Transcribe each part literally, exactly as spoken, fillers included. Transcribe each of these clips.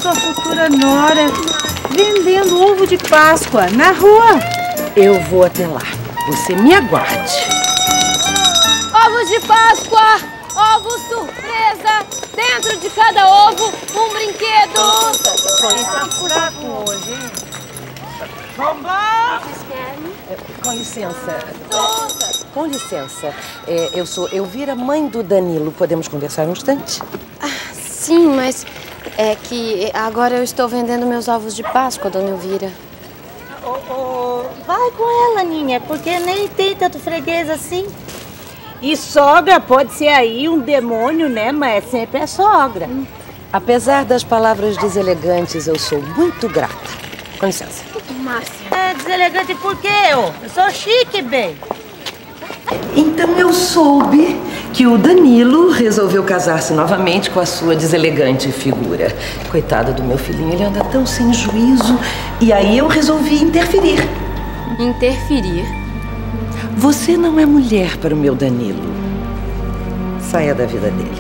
sua futura nora vendendo ovo de Páscoa na rua. Eu vou até lá. Você me aguarde. Ovos de Páscoa! Ovo surpresa! Dentro de cada ovo, um brinquedo! Tá furaco hoje, hein? Vambora! Com licença. Com licença. É, eu sou Elvira, mãe do Danilo. Podemos conversar um instante? Ah, sim, mas é que agora eu estou vendendo meus ovos de Páscoa, dona Elvira. Oh, oh, vai com ela, Ninha, porque nem tem tanto freguês assim. E sogra pode ser aí um demônio, né? Mas sempre é sogra. Hum. Apesar das palavras deselegantes, eu sou muito grata. Com licença. Márcia. É deselegante por quê, ô? Eu sou chique, bem. Então eu soube que o Danilo resolveu casar-se novamente com a sua deselegante figura. Coitado do meu filhinho, ele anda tão sem juízo. E aí eu resolvi interferir. Interferir? Você não é mulher para o meu Danilo. Saia da vida dele.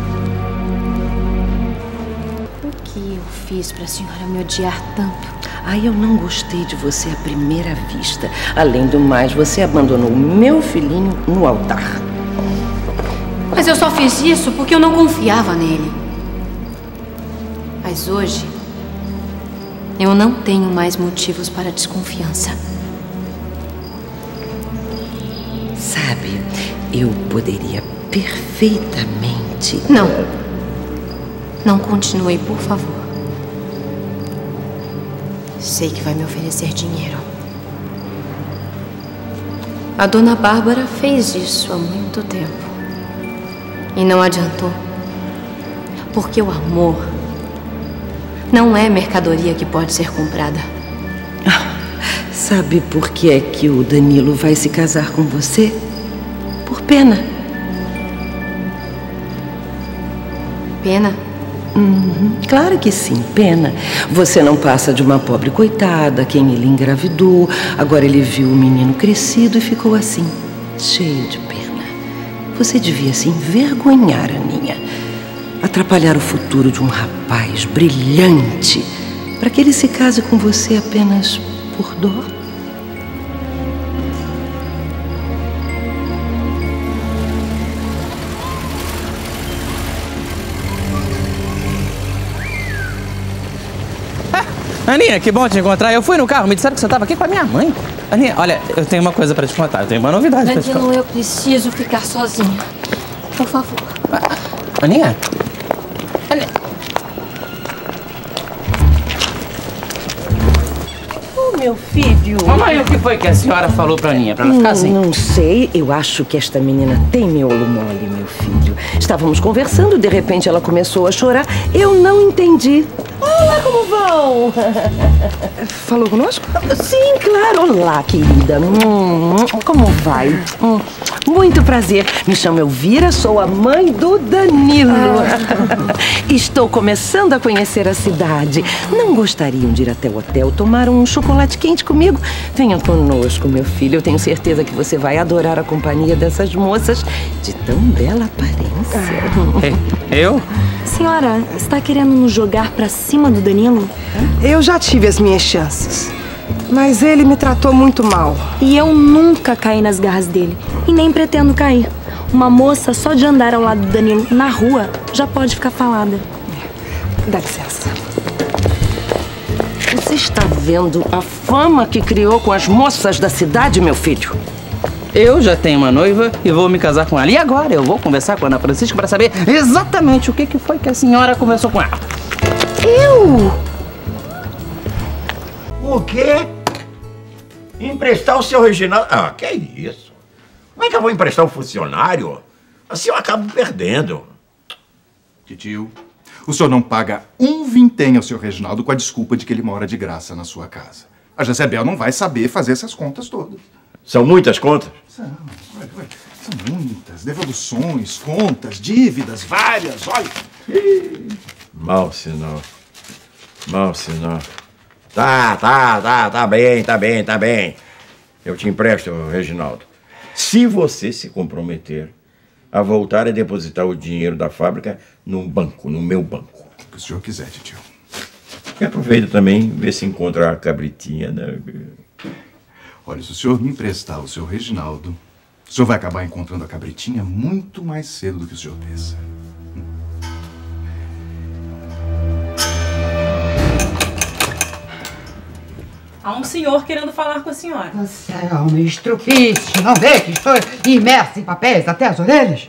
O que eu fiz para a senhora me odiar tanto? Ai, eu não gostei de você à primeira vista. Além do mais, você abandonou o meu filhinho no altar. Mas eu só fiz isso porque eu não confiava nele. Mas hoje, eu não tenho mais motivos para desconfiança. Sabe, eu poderia perfeitamente... Não. Não continue, por favor. Sei que vai me oferecer dinheiro. A dona Bárbara fez isso há muito tempo. E não adiantou. Porque o amor não é mercadoria que pode ser comprada. Sabe por que é que o Danilo vai se casar com você? Por pena. Pena? Uhum, claro que sim, pena. Você não passa de uma pobre coitada, quem ele engravidou. Agora ele viu o menino crescido e ficou assim, cheio de pena. Você devia se envergonhar, Aninha. Atrapalhar o futuro de um rapaz brilhante para que ele se case com você apenas por dó. Aninha, que bom te encontrar. Eu fui no carro, me disseram que você estava aqui com a minha mãe. Aninha, olha, eu tenho uma coisa para te contar. Eu tenho uma novidade para te contar. Danilo, eu preciso ficar sozinha. Por favor. Aninha? Aninha. Oh, meu filho. Mamãe, o que foi que a senhora falou pra Aninha? Pra ela ficar assim? Não sei. Eu acho que esta menina tem miolo mole, meu filho. Estávamos conversando, de repente ela começou a chorar. Eu não entendi. Olá, como vão? Falou conosco? Sim, claro. Olá, querida. Hum, como vai? Hum, muito prazer. Me chamo Elvira, sou a mãe do Danilo. Ah. Estou começando a conhecer a cidade. Não gostariam de ir até o hotel tomar um chocolate quente comigo? Venham conosco, meu filho. Eu tenho certeza que você vai adorar a companhia dessas moças de tão bela aparência. Ah. Eu? Senhora, está querendo nos jogar pra cima do Danilo? Eu já tive as minhas chances, mas ele me tratou muito mal. E eu nunca caí nas garras dele, e nem pretendo cair. Uma moça só de andar ao lado do Danilo na rua já pode ficar falada. Dá licença. Você está vendo a fama que criou com as moças da cidade, meu filho? Eu já tenho uma noiva e vou me casar com ela. E agora eu vou conversar com a Ana Francisca para saber exatamente o que que foi que a senhora conversou com ela. Eu? O quê? Emprestar o seu Reginaldo? Ah, que é isso? Como é que eu vou emprestar um funcionário? Assim eu acabo perdendo. Titio, o senhor não paga um vintém ao seu Reginaldo com a desculpa de que ele mora de graça na sua casa. A Jezebel não vai saber fazer essas contas todas. São muitas contas? São, olha, olha, são muitas. Devoluções, contas, dívidas, várias, olha. Mal sinal. Mal sinal. Tá, tá, tá, tá bem, tá bem, tá bem. Eu te empresto, Reginaldo. Se você se comprometer a voltar a depositar o dinheiro da fábrica num banco, no meu banco. O que o senhor quiser, titio. E aproveita também, ver se encontra a cabritinha, né? Olha, se o senhor me emprestar o seu Reginaldo, o senhor vai acabar encontrando a cabritinha muito mais cedo do que o senhor pensa. Há um senhor querendo falar com a senhora. Você é um estrupício, não vê que estou imersa em papéis até as orelhas?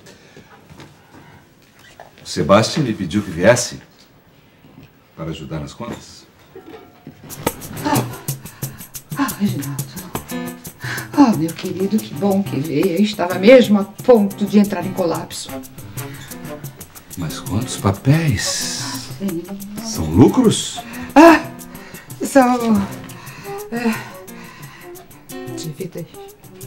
O Sebastião lhe pediu que viesse para ajudar nas contas? Ah, ah Reginaldo. Ah, meu querido, que bom que veio. Eu estava mesmo a ponto de entrar em colapso. Mas quantos papéis? Ah, são lucros? Ah, são... É, dívidas.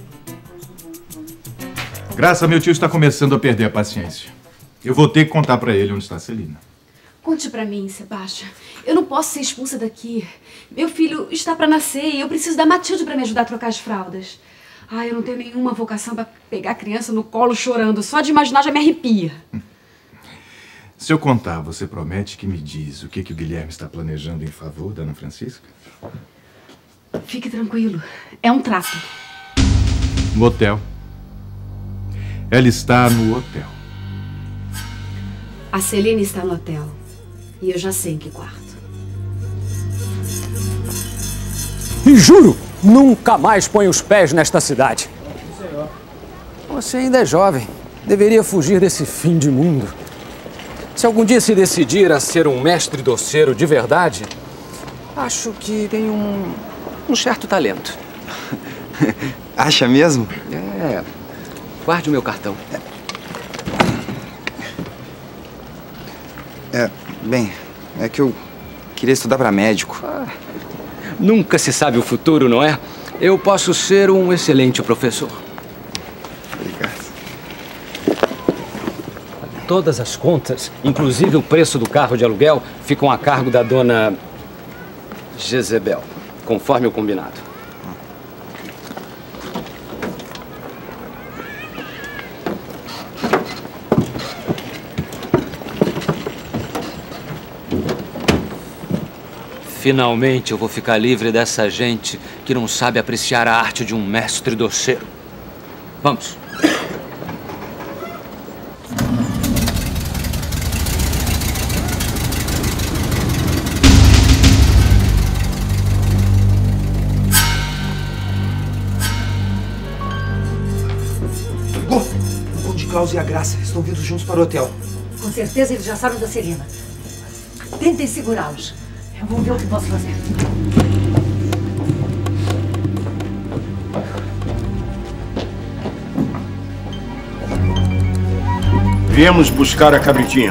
Graça, meu tio está começando a perder a paciência. Eu vou ter que contar pra ele onde está a Celina. Conte pra mim, Sebastião. Eu não posso ser expulsa daqui. Meu filho está pra nascer e eu preciso da Matilde pra me ajudar a trocar as fraldas. Ai, eu não tenho nenhuma vocação pra pegar a criança no colo chorando. Só de imaginar já me arrepia. Se eu contar, você promete que me diz o que, que o Guilherme está planejando em favor da Ana Francisca? Fique tranquilo. É um trato. No hotel. Ela está no hotel. A Celina está no hotel. E eu já sei em que quarto. E juro, nunca mais ponho os pés nesta cidade. Você ainda é jovem. Deveria fugir desse fim de mundo. Se algum dia se decidir a ser um mestre doceiro de verdade, acho que tem um, um certo talento. Acha mesmo? É. Guarde o meu cartão. É, bem, é que eu queria estudar para médico. Ah, nunca se sabe o futuro, não é? Eu posso ser um excelente professor. Obrigado. Todas as contas, inclusive o preço do carro de aluguel, ficam a cargo da dona Jezebel, conforme o combinado. Finalmente eu vou ficar livre dessa gente que não sabe apreciar a arte de um mestre doceiro. Vamos. O Conde Klaus e a Graça estão vindo juntos para o hotel. Com certeza eles já sabem da Celina. Tentem segurá-los. Eu vou ver o que posso fazer. Viemos buscar a cabritinha.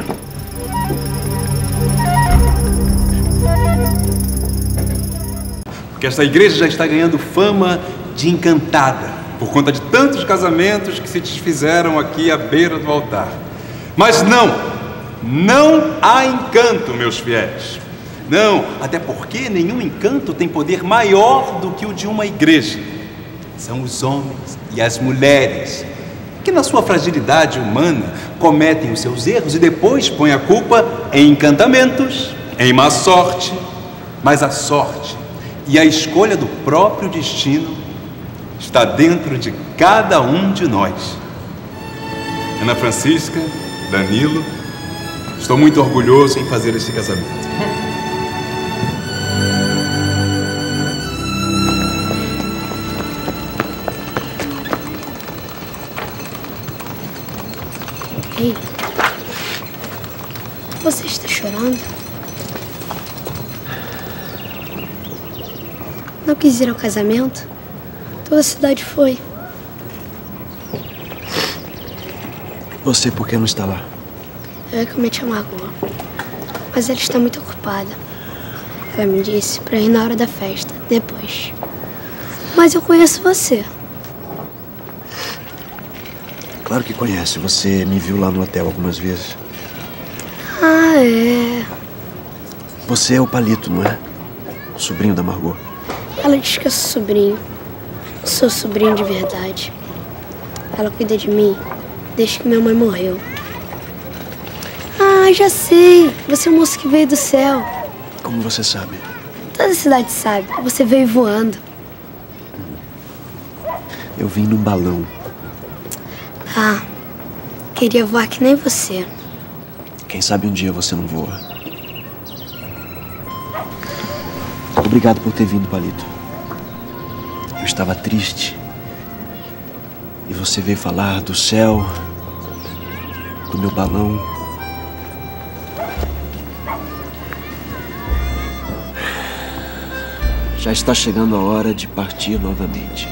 Porque esta igreja já está ganhando fama de encantada, por conta de tantos casamentos que se desfizeram aqui à beira do altar. Mas não, não há encanto, meus fiéis. Não, até porque nenhum encanto tem poder maior do que o de uma igreja. São os homens e as mulheres que, na sua fragilidade humana, cometem os seus erros e depois põem a culpa em encantamentos, em má sorte. Mas a sorte e a escolha do próprio destino está dentro de cada um de nós. Ana Francisca, Danilo, estou muito orgulhoso em fazer este casamento. Ei, você está chorando? Não quis ir ao casamento? Toda a cidade foi. Você por que não está lá? Eu cometi a magoa, mas ela está muito ocupada. Ela me disse para ir na hora da festa, depois. Mas eu conheço você. Claro que conhece. Você me viu lá no hotel algumas vezes. Ah, é. Você é o Palito, não é? O sobrinho da Margot. Ela diz que eu sou sobrinho. Sou sobrinho de verdade. Ela cuida de mim desde que minha mãe morreu. Ah, já sei. Você é o moço que veio do céu. Como você sabe? Toda a cidade sabe. Você veio voando. Eu vim num balão. Ah, queria voar que nem você. Quem sabe um dia você não voa. Obrigado por ter vindo, Palito. Eu estava triste. E você veio falar do céu, do meu balão. Já está chegando a hora de partir novamente.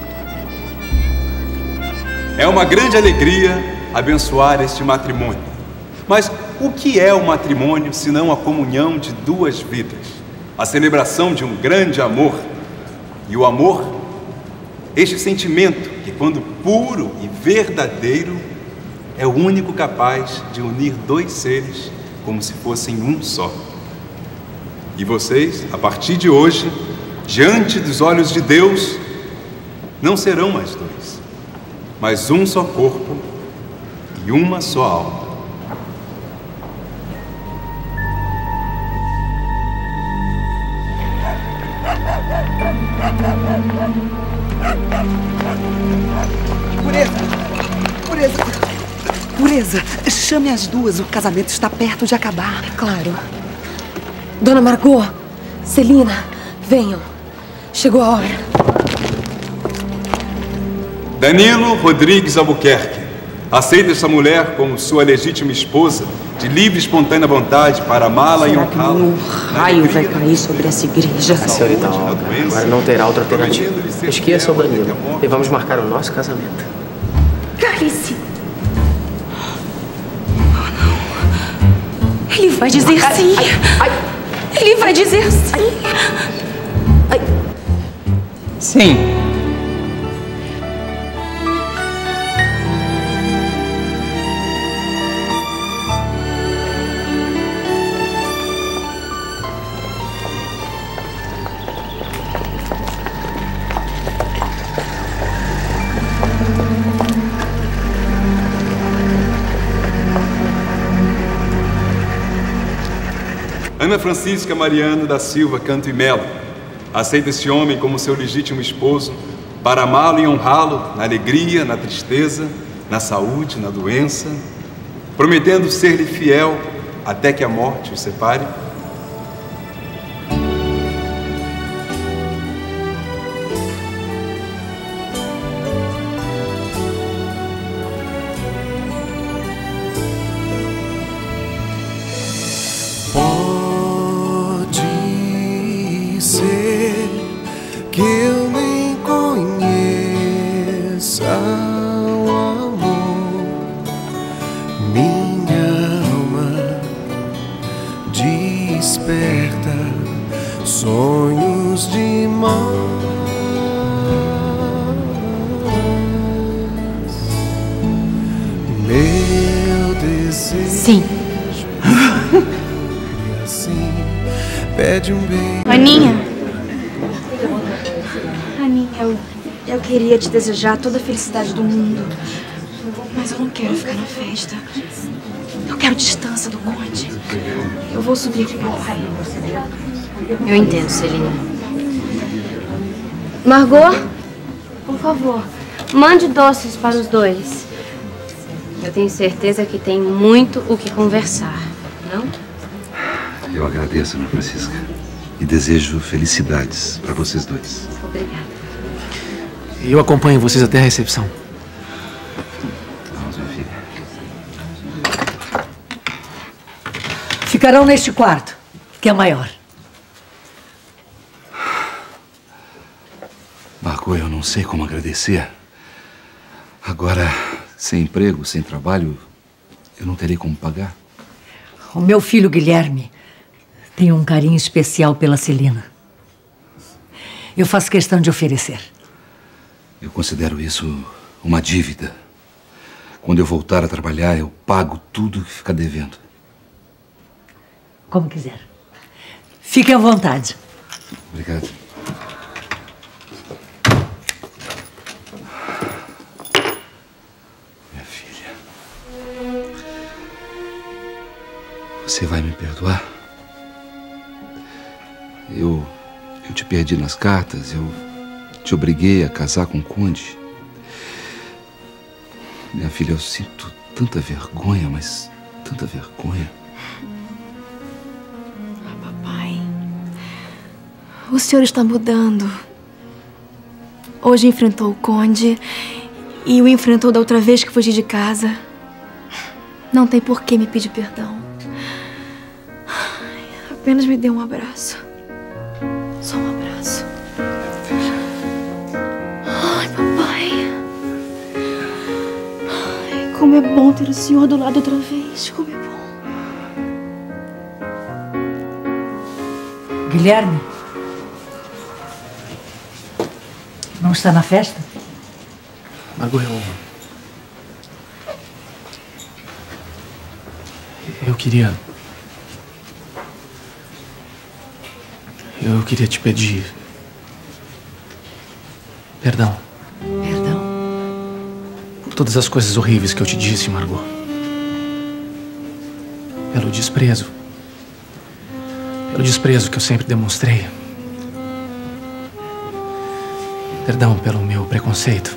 É uma grande alegria abençoar este matrimônio. Mas o que é o matrimônio senão a comunhão de duas vidas? A celebração de um grande amor. E o amor, este sentimento que, quando puro e verdadeiro, é o único capaz de unir dois seres como se fossem um só. E vocês, a partir de hoje, diante dos olhos de Deus, não serão mais dois, mas um só corpo e uma só alma. Pureza! Pureza! Pureza! Chame as duas, o casamento está perto de acabar. Claro. Dona Margot, Celina, venham. Chegou a hora. Danilo Rodrigues Albuquerque, aceita esta mulher como sua legítima esposa, de livre e espontânea vontade, para amá-la e honrá-la. Um raio vai cair sobre essa igreja. A senhorita Olga agora não terá outra alternativa. Esqueça o Danilo e vamos marcar o nosso casamento. Cale-se. Oh, não. Ele vai dizer ai, sim. Ai, ai. Ele vai dizer sim. Ai. Sim. Ana Francisca Mariano da Silva Canto e Melo aceita este homem como seu legítimo esposo para amá-lo e honrá-lo na alegria, na tristeza, na saúde, na doença, prometendo ser-lhe fiel até que a morte os separe. Que eu nem conheça o amor, minha alma desperta sonhos demais. Meu desejo. Sim. E assim pede um beijo. Aninha. Aninha, eu, eu queria te desejar toda a felicidade do mundo, mas eu não quero ficar na festa. Eu quero distância do Conde. Eu vou subir com o meu pai. Eu entendo, Celina. Margot, por favor, mande doces para os dois. Eu tenho certeza que tem muito o que conversar, não? Eu agradeço, Ana Francisca. E desejo felicidades para vocês dois. Obrigada. E eu acompanho vocês até a recepção. Vamos, minha filha. Ficarão neste quarto, que é maior. Margot, eu não sei como agradecer. Agora, sem emprego, sem trabalho, eu não terei como pagar. O meu filho Guilherme tem um carinho especial pela Celina. Eu faço questão de oferecer. Eu considero isso uma dívida. Quando eu voltar a trabalhar, eu pago tudo que ficar devendo. Como quiser. Fique à vontade. Obrigado. Minha filha. Você vai me perdoar? Eu, eu te perdi nas cartas, eu te obriguei a casar com o Conde. Minha filha, eu sinto tanta vergonha, mas tanta vergonha. Ah, papai. O senhor está mudando. Hoje enfrentou o Conde e o enfrentou da outra vez que fugi de casa. Não tem por que me pedir perdão. Apenas me dê um abraço. Só um abraço. Ai, papai. Ai, como é bom ter o senhor do lado outra vez. Como é bom. Guilherme? Não está na festa? Margot, eu... Eu queria... Eu queria te pedir... Perdão. Perdão? Por todas as coisas horríveis que eu te disse, Margot. Pelo desprezo. Pelo desprezo que eu sempre demonstrei. Perdão pelo meu preconceito.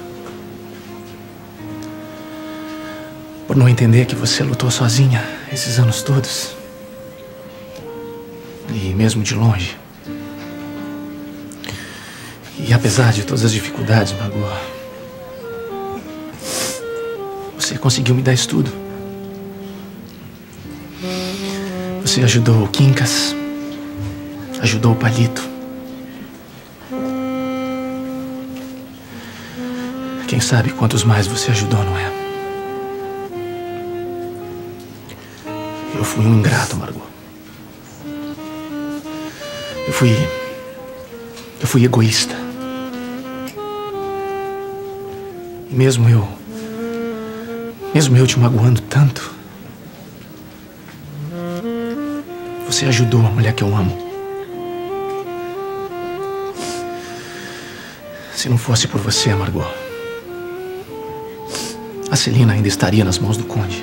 Por não entender que você lutou sozinha esses anos todos. E mesmo de longe. E apesar de todas as dificuldades, Margot, você conseguiu me dar isso tudo. Você ajudou o Quincas, ajudou o Palito. Quem sabe quantos mais você ajudou, não é? Eu fui um ingrato, Margot. Eu fui... Eu fui egoísta. E mesmo eu... Mesmo eu te magoando tanto... Você ajudou a mulher que eu amo. Se não fosse por você, Margot... A Celina ainda estaria nas mãos do Conde.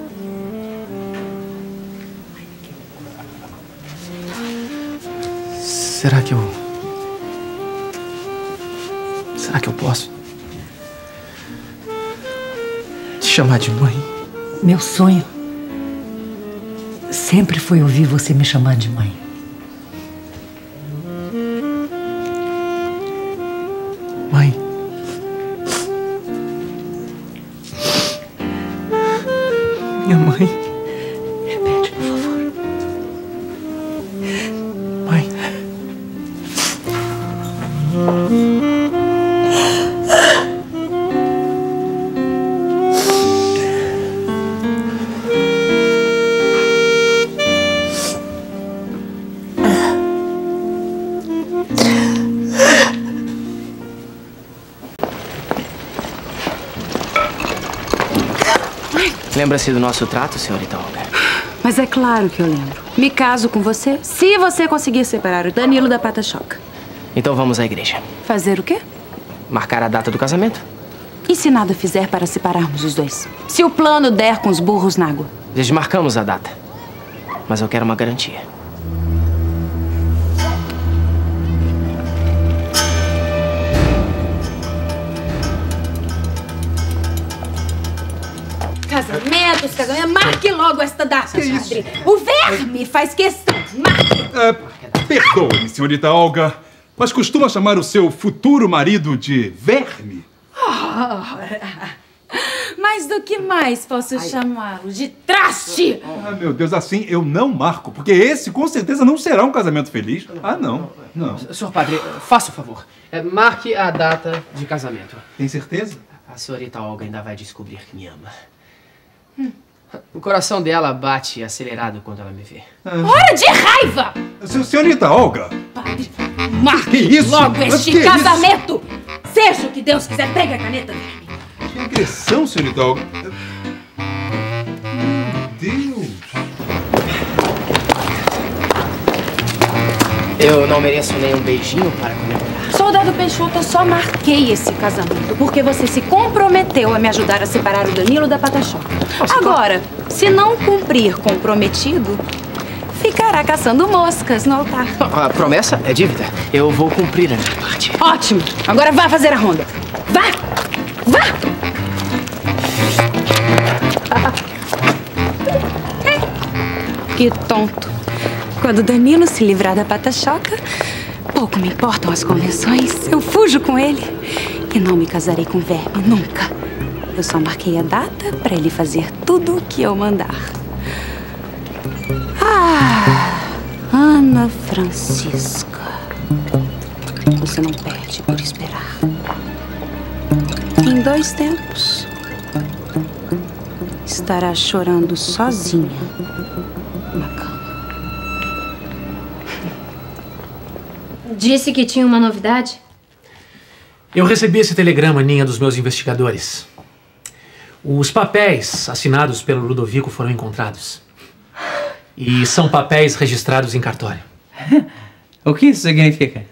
Será que eu... Será que eu posso te chamar de mãe? Meu sonho sempre foi ouvir você me chamar de mãe. Mãe. Minha mãe. Repete, por favor. Mãe. Lembra-se do nosso trato, senhorita Olga? Mas é claro que eu lembro. Me caso com você se você conseguir separar o Danilo da Pata-Choca. Então vamos à igreja. Fazer o quê? Marcar a data do casamento. E se nada fizer para separarmos os dois? Se o plano der com os burros na água? Desmarcamos a data. Mas eu quero uma garantia. Casamentos, casamento. Marque logo esta data, padre. O verme faz questão. Marque. É, perdoe-me, senhorita Olga, mas costuma chamar o seu futuro marido de verme? Oh, mas do que mais posso chamá-lo? De traste! Ah, meu Deus, assim eu não marco, porque esse com certeza não será um casamento feliz. Ah, não, não. Senhor padre, faça o favor. É, marque a data de casamento. Tem certeza? A senhorita Olga ainda vai descobrir que me ama. Hum. O coração dela bate acelerado quando ela me vê. Ah. Hora de raiva! Senhorita Olga! Padre, marque que isso? logo este que casamento! Seja o que Deus quiser, pegue a caneta, verme. Que agressão, senhorita Olga! Meu Deus! Eu não mereço nem um beijinho para comemorar. Soldado Peixoto, eu só marquei esse casamento porque você se comprometeu a me ajudar a separar o Danilo da Pata-Choca. Agora, se não cumprir comprometido, ficará caçando moscas no altar. A promessa é dívida. Eu vou cumprir a minha parte. Ótimo! Agora vá fazer a ronda. Vá! Vá! Que tonto. Quando Danilo se livrar da pata-choca, pouco me importam as convenções. Eu fujo com ele. E não me casarei com verme, nunca. Eu só marquei a data para ele fazer tudo o que eu mandar. Ah, Ana Francisca. Você não perde por esperar. Em dois tempos, estará chorando sozinha na cama. Disse que tinha uma novidade? Eu recebi esse telegrama, Ninha, dos meus investigadores. Os papéis assinados pelo Ludovico foram encontrados. E são papéis registrados em cartório. O que isso significa?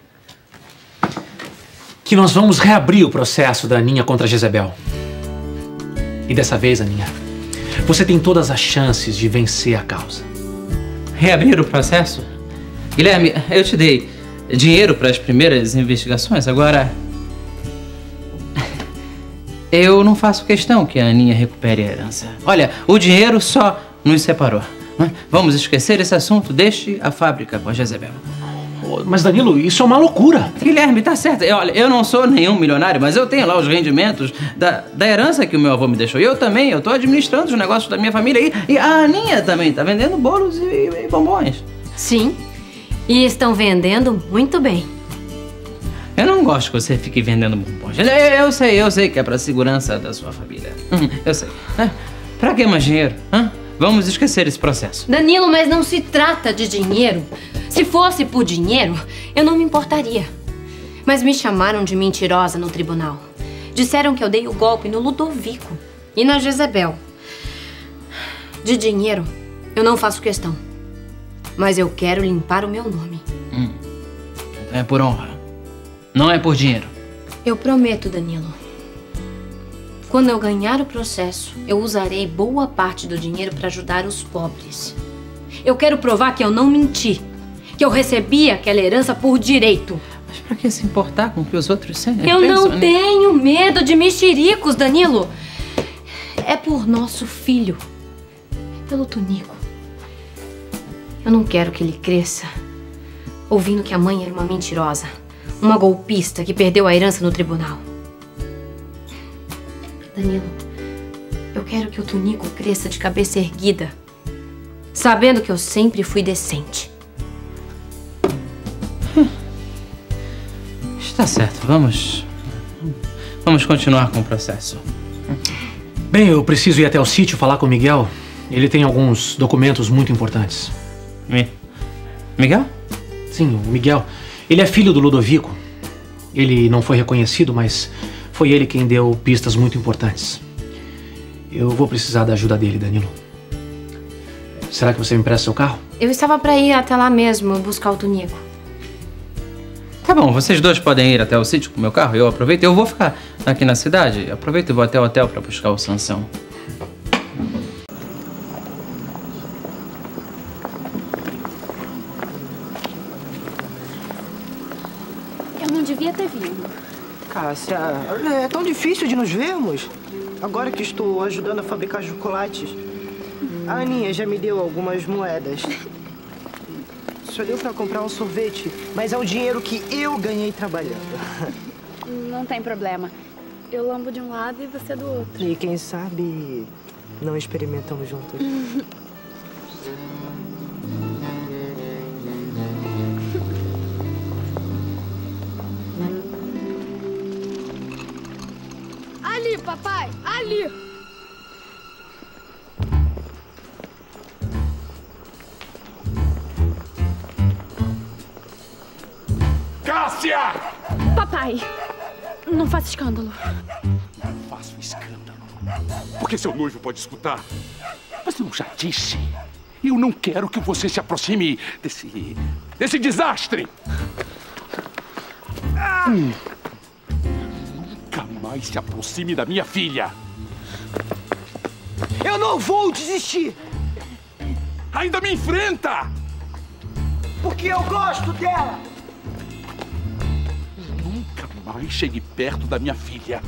Que nós vamos reabrir o processo da Aninha contra Jezebel. E dessa vez, Aninha, você tem todas as chances de vencer a causa. Reabrir o processo? Guilherme, eu te dei dinheiro para as primeiras investigações, agora... Eu não faço questão que a Aninha recupere a herança. Olha, o dinheiro só nos separou. Vamos esquecer esse assunto, deixe a fábrica com a Jezebel. Mas, Danilo, isso é uma loucura. Guilherme, tá certo. Eu, olha, eu não sou nenhum milionário, mas eu tenho lá os rendimentos da, da herança que o meu avô me deixou. E eu também, eu tô administrando os negócios da minha família. E, e a Aninha também tá vendendo bolos e, e bombons. Sim, e estão vendendo muito bem. Eu não gosto que você fique vendendo bombons. Eu, eu sei, eu sei que é pra segurança da sua família. Hum, eu sei. É, pra que mais dinheiro? Hã? Vamos esquecer esse processo. Danilo, mas não se trata de dinheiro. Se fosse por dinheiro, eu não me importaria. Mas me chamaram de mentirosa no tribunal. Disseram que eu dei o golpe no Ludovico e na Jezebel. De dinheiro, eu não faço questão. Mas eu quero limpar o meu nome. Hum. É por honra. Não é por dinheiro. Eu prometo, Danilo. Quando eu ganhar o processo, eu usarei boa parte do dinheiro para ajudar os pobres. Eu quero provar que eu não menti. Que eu recebi aquela herança por direito. Mas pra que se importar com o que os outros sentem? Eu não tenho medo de mexericos, Danilo. É por nosso filho. Pelo Tonico. Eu não quero que ele cresça ouvindo que a mãe era uma mentirosa. Uma golpista que perdeu a herança no tribunal. Danilo, eu quero que o Tonico cresça de cabeça erguida, sabendo que eu sempre fui decente. Está certo, vamos... Vamos continuar com o processo. Bem, eu preciso ir até o sítio falar com o Miguel. Ele tem alguns documentos muito importantes. Mi... Miguel? Sim, o Miguel. Ele é filho do Ludovico. Ele não foi reconhecido, mas foi ele quem deu pistas muito importantes. Eu vou precisar da ajuda dele, Danilo. Será que você me empresta seu carro? Eu estava para ir até lá mesmo buscar o Tonico. Tá bom, vocês dois podem ir até o sítio com o meu carro. Eu aproveito. Eu vou ficar aqui na cidade. Aproveito e vou até o hotel para buscar o Sansão. Eu não devia ter vindo. Cássia, é tão difícil de nos vermos. Agora que estou ajudando a fabricar chocolates. A Aninha já me deu algumas moedas. Só deu pra comprar um sorvete, mas é o dinheiro que eu ganhei trabalhando. Não tem problema. Eu lambo de um lado e você do outro. E quem sabe não experimentamos juntos. Ali, papai! Ali! Cássia! Papai, não faça escândalo. Não faço escândalo. Porque seu noivo pode escutar. Mas eu já disse. Eu não quero que você se aproxime desse... desse desastre. Hum. Nunca mais se aproxime da minha filha. Eu não vou desistir. Ainda me enfrenta. Porque eu gosto dela. Nunca mais chegue perto da minha filha.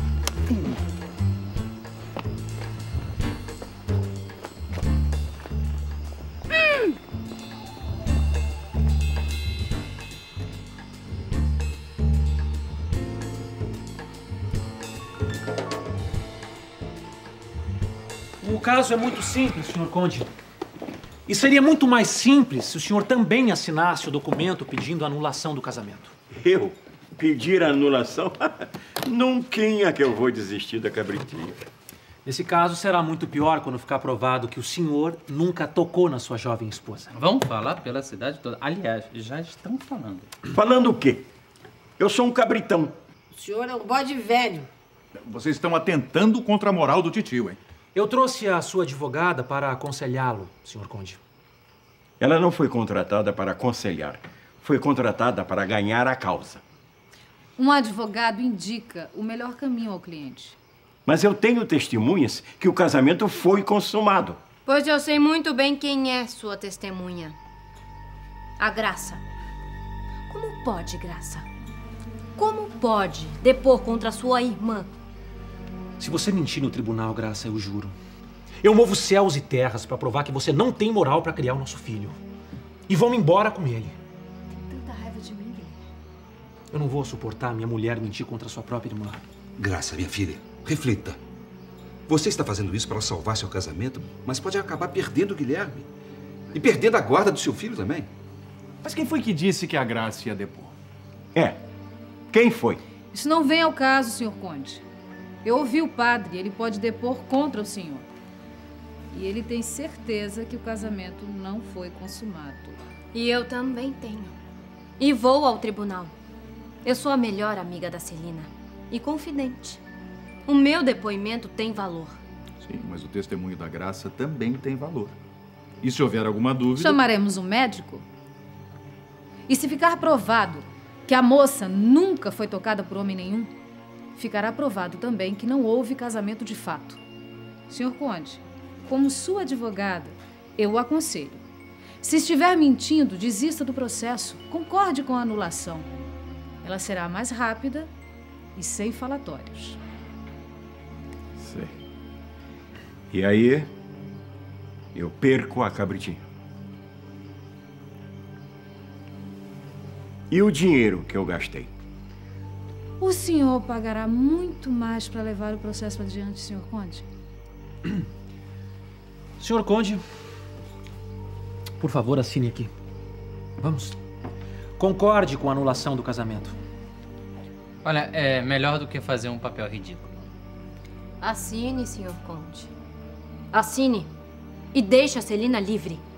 O caso é muito simples, senhor Conde. E seria muito mais simples se o senhor também assinasse o documento pedindo a anulação do casamento. Eu? Pedir a anulação? Nunca que eu vou desistir da cabritinha. Nesse caso, será muito pior quando ficar provado que o senhor nunca tocou na sua jovem esposa. Vão falar pela cidade toda. Aliás, já estão falando. Falando o quê? Eu sou um cabritão. O senhor é um bode velho. Vocês estão atentando contra a moral do titio, hein? Eu trouxe a sua advogada para aconselhá-lo, senhor Conde. Ela não foi contratada para aconselhar. Foi contratada para ganhar a causa. Um advogado indica o melhor caminho ao cliente. Mas eu tenho testemunhas que o casamento foi consumado. Pois eu sei muito bem quem é sua testemunha. A Graça. Como pode, Graça? Como pode depor contra sua irmã? Se você mentir no tribunal, Graça, eu juro. Eu movo céus e terras para provar que você não tem moral para criar o nosso filho. E vão embora com ele. Tanta raiva de mim, Guilherme. Eu não vou suportar minha mulher mentir contra sua própria irmã. Graça, minha filha, reflita. Você está fazendo isso para salvar seu casamento, mas pode acabar perdendo o Guilherme. E perdendo a guarda do seu filho também. Mas quem foi que disse que a Graça ia depor? É. Quem foi? Isso não vem ao caso, senhor Conde. Eu ouvi o padre, ele pode depor contra o senhor. E ele tem certeza que o casamento não foi consumado. E eu também tenho. E vou ao tribunal. Eu sou a melhor amiga da Celina. E confidente. O meu depoimento tem valor. Sim, mas o testemunho da Graça também tem valor. E se houver alguma dúvida... Chamaremos um médico? E se ficar provado que a moça nunca foi tocada por homem nenhum, ficará provado também que não houve casamento de fato. senhor Conde, como sua advogada, eu o aconselho. Se estiver mentindo, desista do processo. Concorde com a anulação. Ela será mais rápida e sem falatórios. Sei. E aí, eu perco a cabritinha. E o dinheiro que eu gastei? O senhor pagará muito mais para levar o processo adiante, senhor Conde. Senhor Conde, por favor, assine aqui. Vamos. Concorde com a anulação do casamento. Olha, é melhor do que fazer um papel ridículo. Assine, senhor Conde. Assine. E deixe a Celina livre.